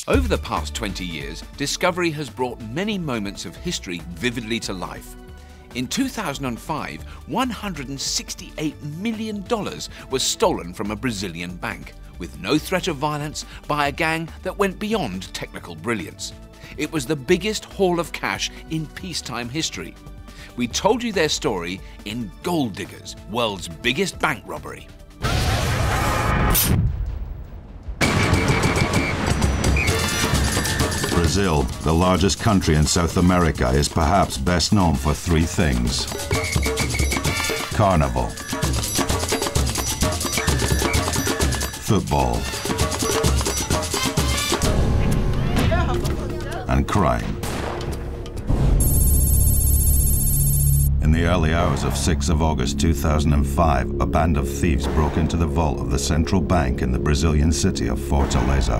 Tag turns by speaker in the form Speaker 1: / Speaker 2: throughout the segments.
Speaker 1: Over the past 20 years, discovery has brought many moments of history vividly to life. In 2005, $168 million was stolen from a Brazilian bank, with no threat of violence, by a gang that went beyond technical brilliance. It was the biggest haul of cash in peacetime history. We told you their story in Gold Diggers, World's Biggest Bank Robbery.
Speaker 2: Brazil, the largest country in South America, is perhaps best known for three things: Carnival, football, and crime. In the early hours of 6th of August 2005, a band of thieves broke into the vault of the central bank in the Brazilian city of Fortaleza.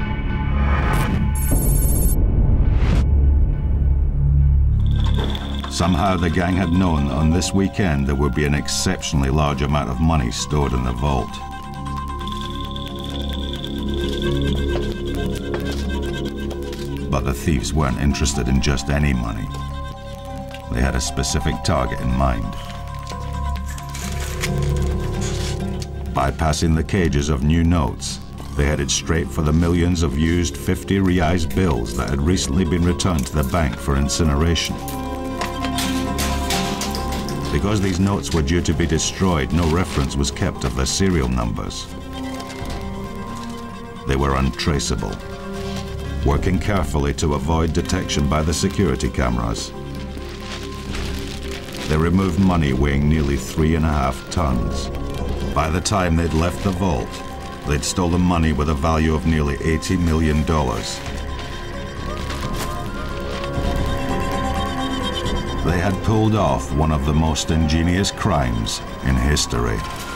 Speaker 2: Somehow the gang had known on this weekend there would be an exceptionally large amount of money stored in the vault. But the thieves weren't interested in just any money. They had a specific target in mind. Bypassing the cages of new notes, they headed straight for the millions of used 50 reais bills that had recently been returned to the bank for incineration. Because these notes were due to be destroyed, no reference was kept of their serial numbers. They were untraceable, working carefully to avoid detection by the security cameras. They removed money weighing nearly 3.5 tons. By the time they'd left the vault, they'd stolen money with a value of nearly $80 million. They had pulled off one of the most ingenious crimes in history.